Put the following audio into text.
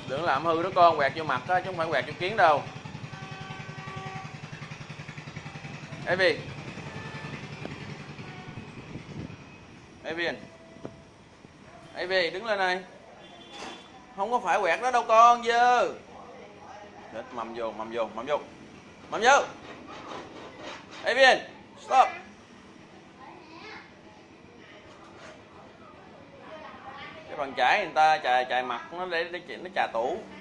Đừng làm hư đó con, quẹt vô mặt đó chứ không phải quẹt vô kiến đâu. Evi. Evian. Evi đứng lên này. Không có phải quẹt đó đâu con, dơ. Chết, mầm vô, mầm vô, mầm vô. Mầm vô. Evian, stop. Cái bàn chải người ta chài mặt nó để nó chà tủ.